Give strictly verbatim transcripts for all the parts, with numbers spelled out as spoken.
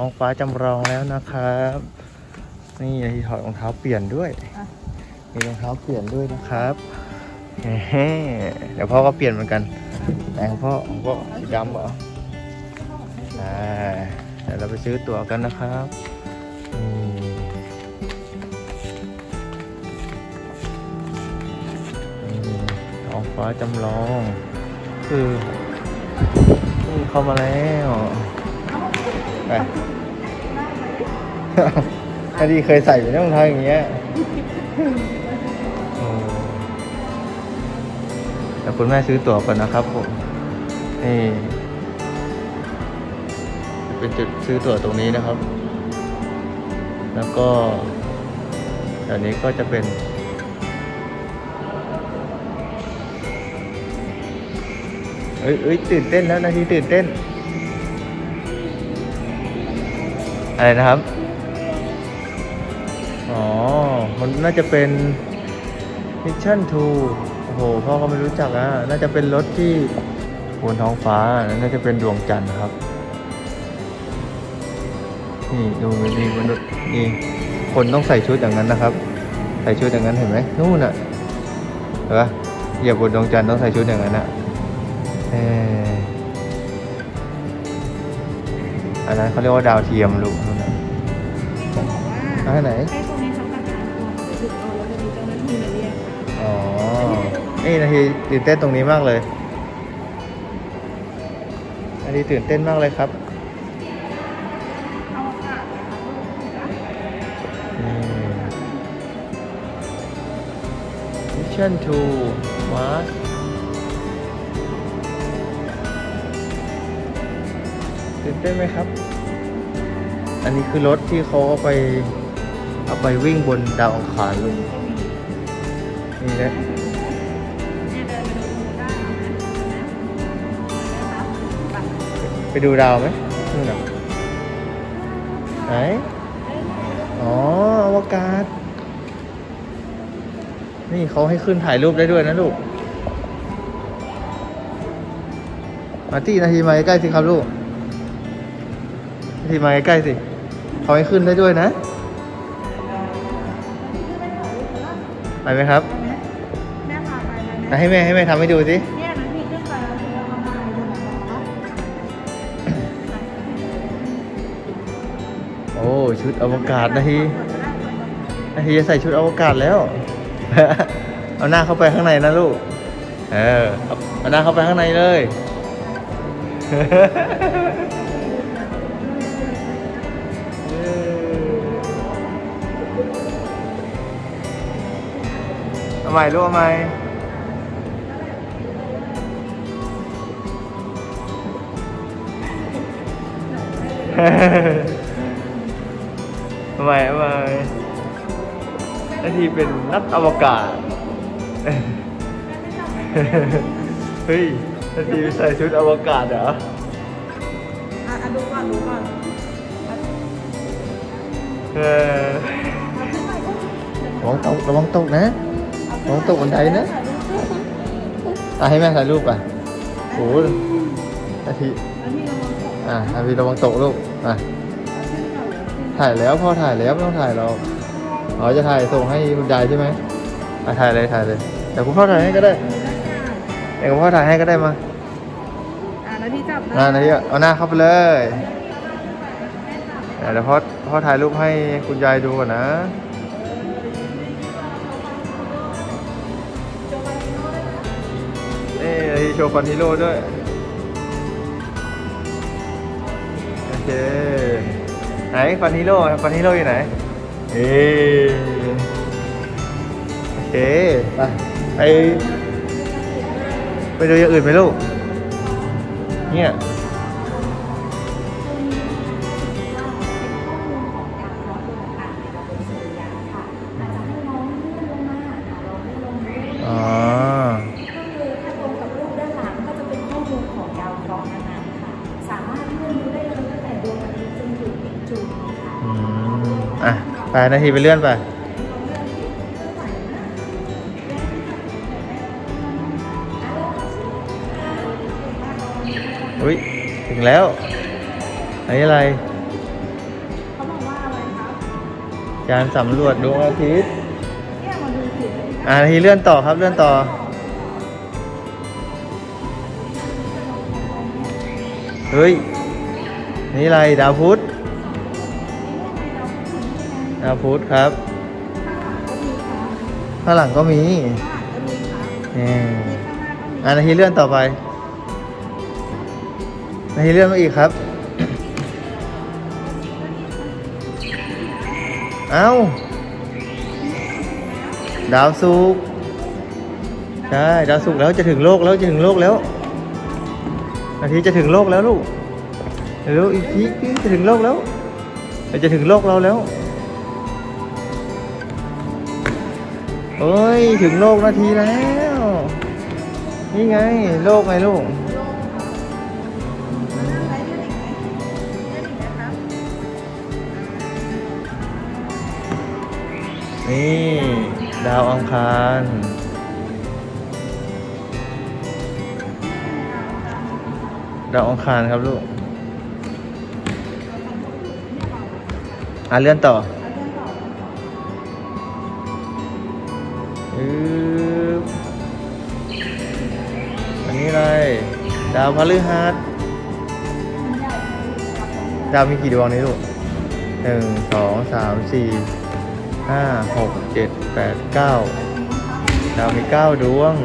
องฟ้าจำลองแล้วนะครับนี่นาทีถอดรองเท้าเปลี่ยนด้วยมีรองเท้าเปลี่ยนด้วยนะครับเดี๋ยวพ่อก็เปลี่ยนเหมือนกันแต่ของพ่อของพ่อสีดำเหรออ่าเดี๋ยวเราไปซื้อตั๋วกันนะครับท้องฟ้าจำลองคือเข้ามาแล้วไปอดีเคยใส่อยู่ในรองเท้าอย่างเงี้ยเดี๋ยวคุณแม่ซื้อตั๋วก่อนนะครับผมนี่เป็นจุดซื้อตั๋วตรงนี้นะครับแล้วก็แถวนี้ก็จะเป็นเอ้ยเอ้ยตื่นเต้นแล้วนาทีตื่นเต้นอะไรนะครับอ๋อมันน่าจะเป็นมิชชั่นทูโอ้โหพ่อก็ไม่รู้จักอ่ะน่าจะเป็นรถที่บนท้องฟ้าน่าจะเป็นดวงจันทร์ครับนี่ดูนี่มนุษย์นี่คนต้องใส่ชุดอย่างนั้นนะครับใส่ชุดอย่างนั้นเห็นไหมนู่นน่ะเห็นปะเหยียบบนดวงจันทร์ต้องใส่ชุดอย่างนั้นอ่ะอันนั้นเขาเรียกว่าดาวเทียมลูกนั่นนะอันไหนให้ตรงนี้เขาประกาศก่อนเดี๋ยวถึงเอาแล้วจะมีเจ้าหน้าที่มาเรียกอ๋อนี่นาทีตื่นเต้นตรงนี้มากเลยนาทีตื่นเต้นมากเลยครับมิชชั่นทูมาร์สตื่นเต้นไหมครับอันนี้คือรถที่เขาเอาไปเอาไปวิ่งบนดาวอังคารลุงนี่นะไปดูดาวไหมนู่นน่ะไหนอ๋ออวกาศนี่เขาให้ขึ้นถ่ายรูปได้ด้วยนะลูกมาตี้นาทีมาใกล้สิครับลูกนาทีมาใกล้สิเขาให้ขึ้นได้ด้วยนะไปไหมครับแม่พาไปไหมให้แม่ให้แม่ทำให้ดูสิเนี่ยนาทีขึ้นไปแล้วเราทำอะไรดูหน่อยโอ้ชุดอวกาศนาทีนาทีจะใส่ชุดอวกาศแล้วเอาหน้าเข้าไปข้างในนะลูกเออเอาหน้าเข้าไปข้างในเลยทำไมรู้ไหมทำไมทำไมนาทีเป็นนักอวกาศเฮ้ยนาทีใส่ชุดอวกาศเหรออ่ะดูก่อนดูก่อนเออระวังตกระวังตกนะระวังตกบันไดนะอ่ะให้แม่ถ่ายรูปอ่ะโอ้นาทีอ่ะนาทีระวังตกลูกอ่ะถ่ายแล้วพ่อถ่ายแล้วไม่ต้องถ่ายเราอ๋อจะถ่ายส่งให้คุณยายใช่ไหมอ่ะถ่ายเลยถ่ายเลยเดี๋ยวคุณพ่อถ่ายให้ก็ได้เดี๋ยวคุณพ่อถ่ายให้ก็ได้มาอ่ะนาทีจับนะนาทีเอาหน้าเข้าไปเลยเดี๋ยวพ่อพ่อถ่ายรูปให้คุณยายดูก่อนนะนี่นาทีโชว์ฟันฮีโร่ด้วยโอเคไหนฟันฮีโร่ฟันฮีโร่อยู่ไหนเอโอเคไปไปไปดูอย่างอื่นไหมลูกเนี่ยอ๋ออ่ะไปนาทีไปเลื่อนไปอุ้ยถึงแล้วอันนี้อะไรการสำรวจดวงอาทิตย์อ่าทีเลื่อนต่อครับเลื่อนต่อเฮ้ยนี่อะไรดาวพุธดาวพุธครับข้างหลังก็มีนี่อ่านาทีเลื่อนต่อไปนาทีเลื่อนมาอีกครับเอ้าดาวศุกร์ใช่ดาวศุกร์แล้วจะถึงโลกแล้วจะถึงโลกแล้วนาทีจะถึงโลกแล้วลูกเร็วอีกทีจะถึงโลกแล้วจะถึงโลกเราแล้วเอ้ยถึงโลกนาทีแล้วนี่ไงโลกไงลูกนี่ดาวอังคารดาวอังคารครับลูกอ่ะเลื่อนต่ออืออันนี้อะไรดาวพฤหัสดาวมีกี่ดวงนี้ลูกหนึ่งสองสามสี่ห้าหกเจ็ดแปดเก้าดาวมีเก้าดวง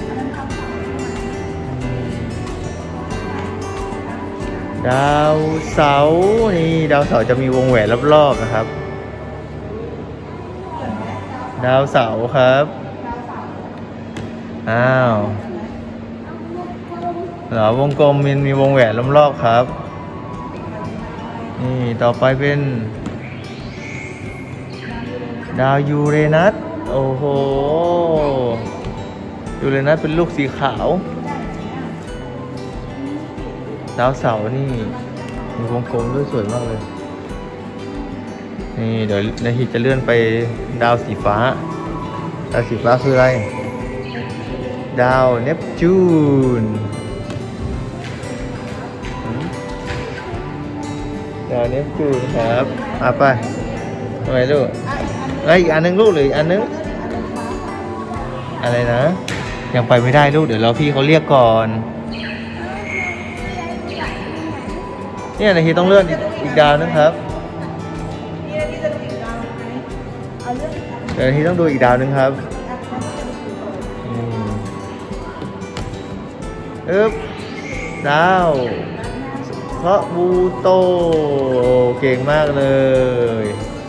ดาวเสาร์นี่ดาวเสาร์จะมีวงแหวนรอบๆนะครับดาวเสาร์ครับอ้าวเหรอวงกลมมันมีวงแหวนรอบๆครับนี่ต่อไปเป็นดาวยูเรนัสโอ้โหยูเรนัสเป็นลูกสีขาวดาวเสาร์นี่มีวงกลมด้วยสวยมากเลยนี่เดี๋ยวนาทีจะเลื่อนไปดาวสีฟ้าดาวสีฟ้าคืออะไรดาวเนปจูนดาวเนปจูนครับอ่ะไปทำไมลูกเอ้ยอีกอันนึงลูกหรืออีกอันนึงอะไรนะยังไปไม่ได้ลูกเดี๋ยวรอพี่เขาเรียกก่อนเนี่ยนาทีต้องเลื่อนอีกดาวนึงครับเดี๋ยวนาทีต้องดูอีกดาวนึงครับอึ๊บดาวพระบูโตเก่งมากเลย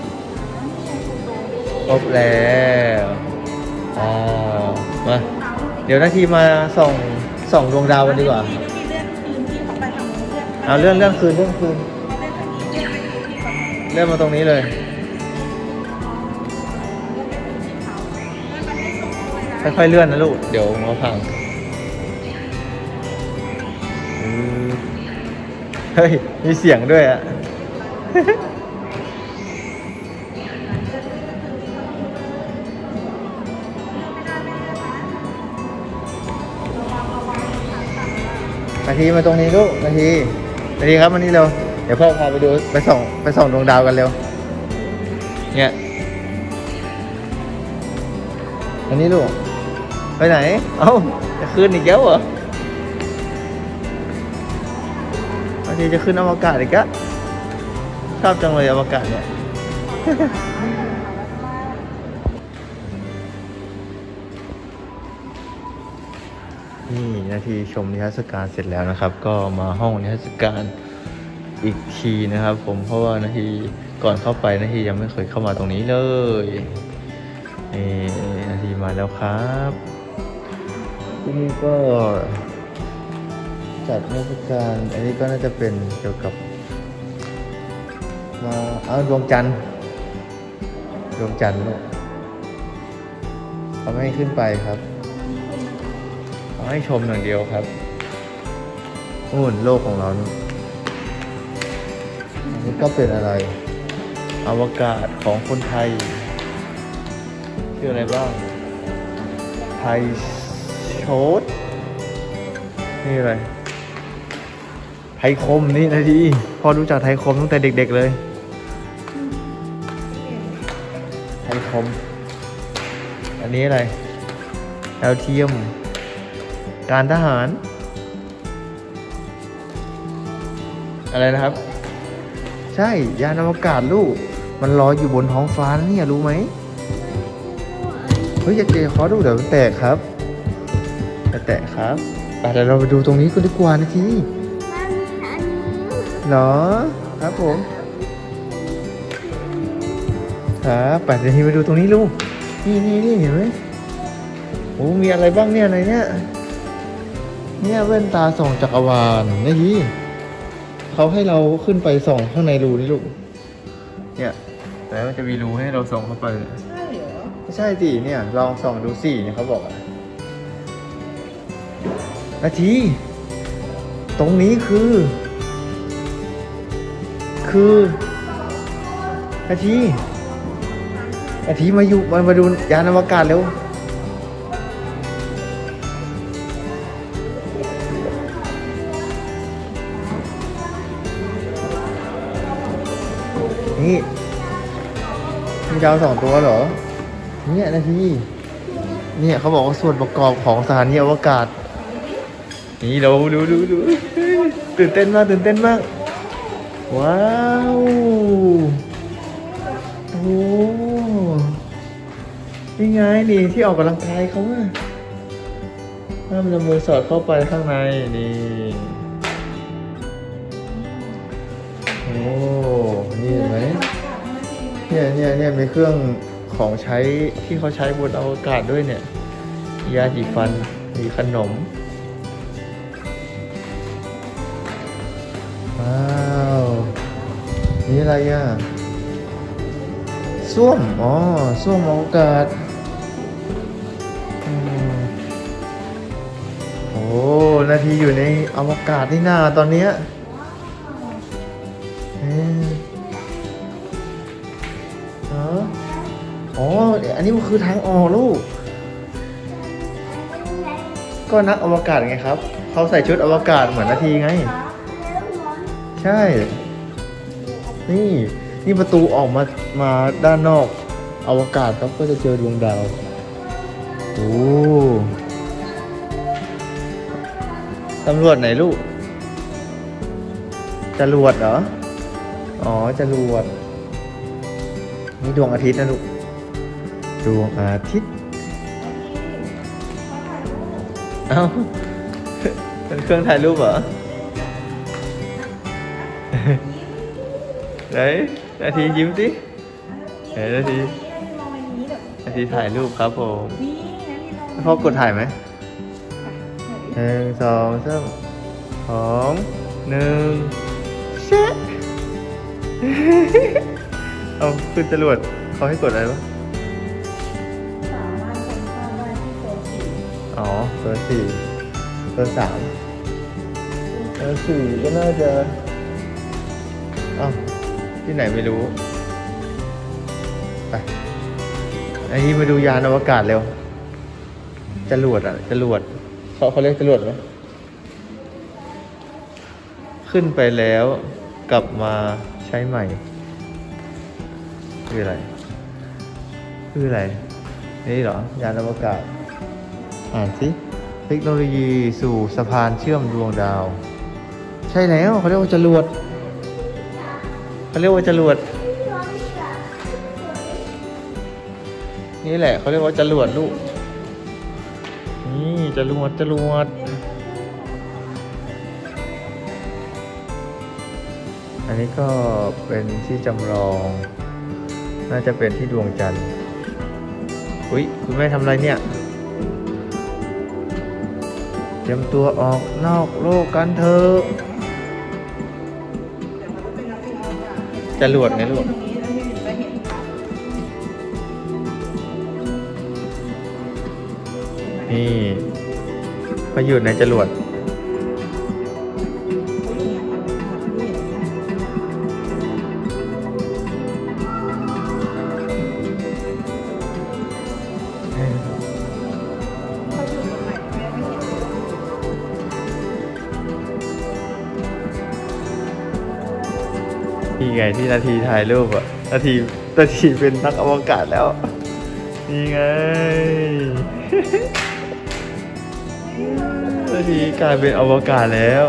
ครบแล้วอ่ามาเดี๋ยวนาทีมาส่องส่องดวงดาวกันดีกว่าเอาเลื่อนเลื่อนคืนเลื่อนคืนเลื่อนมาตรงนี้เลยค่อยๆเลื่อนนะลูกเดี๋ยวมาพังเฮ้ยมีเสียงด้วยอะนาทีมาตรงนี้ลูกนาทีนาทีครับมานี่เร็วเดี๋ยวพ่อพาไปดูไปส่องไปส่องดวงดาวกันเร็วเนี่ยอันนี้ลูกไปไหนเอ้าจะขึ้นอีกแล้วเหรอนาทีจะขึ้นอวกาศอีกอะชอบจังเลยอวกาศเนี่ยนี่นาทีชมนิทรรศการเสร็จแล้วนะครับก็มาห้องนิทรรศการอีกทีนะครับผมเพราะว่านาทีก่อนเข้าไปนาทียังไม่เคยเข้ามาตรงนี้เลยนี่นาทีมาแล้วครับที่นี่ก็จัดนิทรรศการอันนี้ก็น่าจะเป็นเกี่ยวกับมาเอาดวงจันทร์ดวงจันทร์ลูกเขาไม่ให้ขึ้นไปครับให้ชมอย่างเดียวครับนู่นโลกของเรานี่นี่ก็เป็นอะไรอวกาศของคนไทยชื่ออะไรบ้างไทยโชดนี่อะไรไทยคมนี่นาทีพอรู้จักไทยคมตั้งแต่เด็กๆเลยไทยคมอันนี้อะไรดาวเทียมการทหารอะไรนะครับใช่ยานอวกาศลูกมันลอยอยู่บนท้องฟ้าเนี่ยรู้ไหมเฮ้ยอย่าเกยขอดูเดี๋ยวมันแตกครับจะแตกครับไปเดี๋ยวเราไปดูตรงนี้กันดีกว่านะทีเหรอครับผมครับไปเดี๋ยวทีไปดูตรงนี้ลูกนี่นี่นี่เห็นไหมโอ้มีอะไรบ้างเนี่ยอะไรเนี่ยเนี่ยแว่นตาส่องจักรวาลนี่ทีเขาให้เราขึ้นไปส่องข้างในรูนี่ลูกเนี่ยแต่มันจะมีรูให้เราส่องเข้าไปใช่เหรอไม่ใช่สิเนี่ยลองส่องดูสิเนี่ยเขาบอกนาทีตรงนี้คือคือนาทีนาทีมาอยู่มามาดูยานอวกาศเร็วนี่มีดาวสองตัวเหรอเนี่ยนาทีเนี่ยเขาบอกว่าส่วนประกอบของสถานีอวกาศนี่เราดูดูดูตื่นเต้นมากตื่นเต้นมากว้าวโอ้นี่ไงนี่ที่ออกกำลังกายเขาอะห้ามนำมือสอดเข้าไปข้างในนี่โอ้นี่เห็นไหมเนี่ยเนี่ยเนี่ยมีเครื่องของใช้ที่เขาใช้บนอวกาศด้วยเนี่ยยาสีฟันมีขนมว้าวนี่อะไรอ่ะส้วมอ๋อส้วมอวกาศโอ้นาทีอยู่ในอวกาศนี่นาตอนเนี้ยอ๋ออันนี้มันคือทางออกลูกก็นักอวกาศไงครับเขาใส่ชุดอวกาศเหมือนนาทีไงใช่นี่นี่ประตูออกมามาด้านนอกอวกาศครับก็จะเจอดวงดาวโอ้ตำรวจไหนลูกจรวดเหรออ๋อจรวดนี่ดวงอาทิตย์นะลูกดวงอาทิตย์เอ้าเป็นเครื่องถ่ายรูปเหรอไหนนาทียิ้มสิไหนนาทีนาทีถ่ายรูปครับผมพ่อกดถ่ายไหมหนึ่งสองสามสองหนึ่งเช็คเอาขึ้นจรวดเขาให้กดอะไรวะสามารถคนเข้าได้ที่โซนสี่อ๋อโซนสี่โซนสามโซนสี่ก็น่าจะอ้าวที่ไหนไม่รู้ไปอันนี้มาดูยานอวกาศเร็วจรวดอ่ะจรวดเขาเขาเรียกจรวดไหมขึ้นไปแล้วกลับมาใช้ใหม่คืออะไรคืออะไรนี่เหรอยานอวกาศอ่านสิเทคโนโลยีสู่สะพานเชื่อมดวงดาวใช่แล้วเขาเรียกว่าจรวดเขาเรียกว่าจรวดนี่แหละเขาเรียกว่าจรวดลูกนี่จรวดจรวดอันนี้ก็เป็นที่จำลองน่าจะเป็นที่ดวงจันทร์อุ้ยคุณแม่ทำอะไรเนี่ยเตรียมตัวออกนอกโลกกันเถอะจรวดไงลูกนี่มาอยู่ในจรวดที่ไงที่นาทีถ่ายรูปอะนาทีนาทีเป็นนักอวกาศแล้วนี่ไงนาทีกลายเป็นอวกาศแล้ว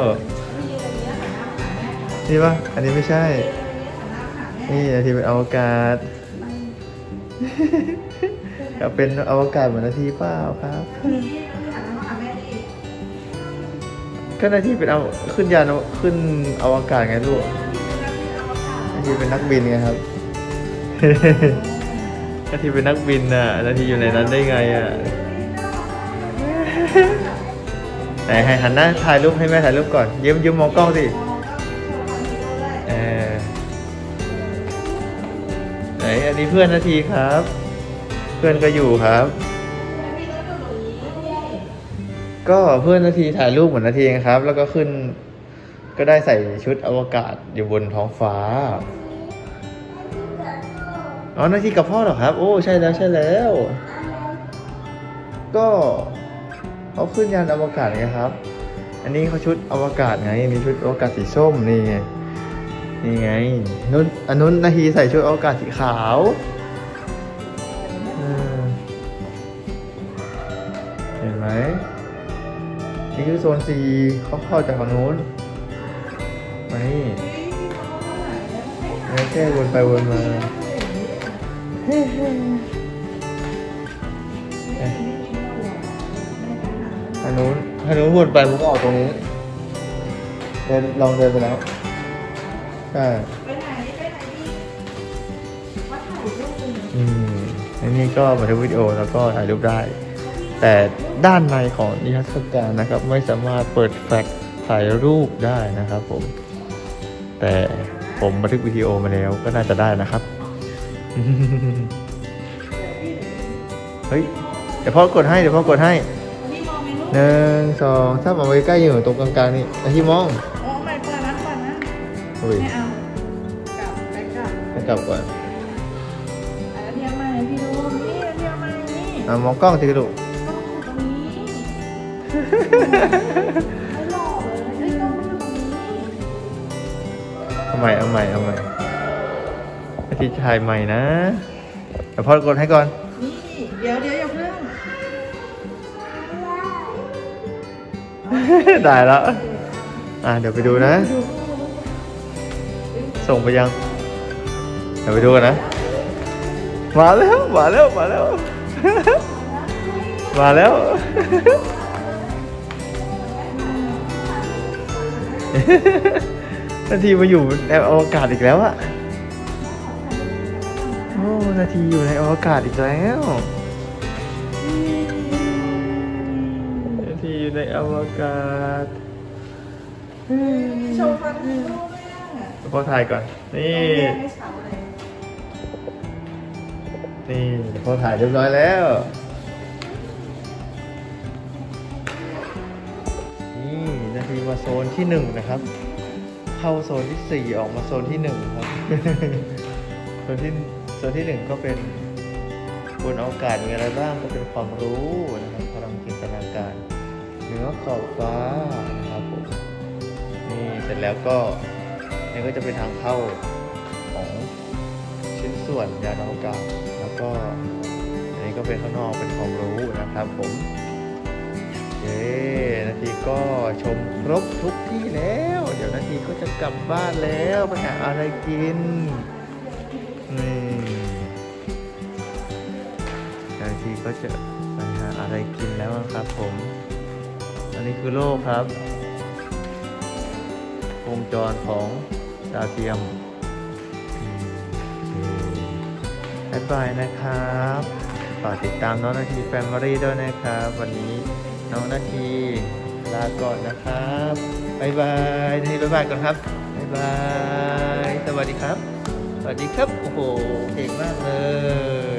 นี่ปะอันนี้ไม่ใช่นี่นาทีเป็นอวกาศอยากเป็นอวกาศเหมือนนาทีเปล่าครับก็นาทีเป็นเอาขึ้นยานขึ้นอวกาศไงลูกนาทีเป็นนักบินไงครับนาทีเป็นนักบินน่ะนาทีอยู่ในนั้นได้ไงอ่ะไหนให้หันหน้าถ่ายรูปให้แม่ถ่ายรูปก่อนยิ้มยิ้มมองกล้องสิเออไหนอันนี้เพื่อนนาทีครับเพื่อนก็อยู่ครับก็เพื่อนนาทีถ่ายรูปเหมือนนาทีครับแล้วก็ขึ้นก็ได้ใส่ชุดอวกาศอยู่บนท้องฟ้าอ๋อนาทีกับพ่อเหรอครับโอ้ใช่แล้วใช่แล้วก็เขาขึ้นยานอวกาศไงครับอันนี้เขาชุดอวกาศไงมีชุดอวกาศสีส้มนี่ไงนี่ไงนุ่นอันนู้นนาทีใส่ชุดอวกาศสีขาวเห็นไหมนี่คือโซน C เขาเข้าจากฝั่งนู้นมานี่แล้วแค่วนไปวนมาอันนู้นอันนู้นวนไปมันก็ออกตรงนี้เดินลองเดินไปแล้วใช่ไปไหนไปไหนดีว่าถ่ายรูปอืมอันนี้ก็บันทึกวิดีโอแล้วก็ถ่ายรูปได้แต่ด้านในของนิทรรศการนะครับไม่สามารถเปิดแฟลชถ่ายรูปได้นะครับผมแต่ผมบันทึกวิดีโอมาแล้วก็น่าจะได้นะครับเฮ้ยเดี๋ยวพ่อกดให้เดี๋ยวพ่อกดให้หนึ่งสองถ้ามาไว้ใกล้อยู่ตรงกลางๆนี่นาทีมองอ๋อไม่เปิดนะก่อนนะไม่เอากลับไปกลับไปกลับก่อนอันเทียมมาพี่ดูนี่อันเทียมมานี่อ่ะมองกล้องสิลูกไม่หล่อเลยไม่ต้องไม่อยู่ตรงนี้เอาใหม่เอาใหม่เอาใหม่อาทิตย์ชายใหม่นะเดี๋ยวพ่อกดให้ก่อนนี่เดี๋ยวเดี๋ยวอย่าเพิ่งได้แล้วอ่ะเดี๋ยวไปดูนะส่งไปยังเดี๋ยวไปดูกันนะมาแล้วมาแล้วมาแล้วมาแล้วนาทีมาอยู่ในอวกาศอีกแล้วอะโอ้นาทีอยู่ในอวกาศอีกแล้วนาทีอยู่ในอวกาศโชว์ฟันให้ลูกแม่พอถ่ายก่อนนี่นี่พอถ่ายเรียบร้อยแล้วนี่นาทีมาโซนที่หนึ่งนะครับเข้าโซนที่สี่ออกมาโซนที่หนึ่งครับโซนที่โซนที่หนึ่งก็เป็นบนอวกาศมีอะไรบ้างก็เป็นความรู้นะครับพลังจินตนาการเหนือขอบฟ้านะครับผมนี่เสร็จแล้วก็นี่ก็จะเป็นทางเข้าของชิ้นส่วนยานอวกาศแล้วก็อันนี้ก็เป็นข้างนอกเป็นความรู้นะครับผมโอเคนาทีก็ชมครบทุกที่แล้วเดี๋ยวนาทีก็จะกลับบ้านแล้วไปหาอะไรกินนี่นาทีก็จะไปหาอะไรกินแล้วครับผมอันนี้คือโลกครับวงจรของดาวเทียมบ๊ายบายนะครับฝากติดตามน้องนาทีแฟมิลี่ด้วยนะครับวันนี้น้องนาทีลาก่อนนะครับบ๊ายบายนาทีบ๊ายบายก่อนครับบ๊ายบายสวัสดีครับสวัสดีครับโอ้โหเก่งมากเลย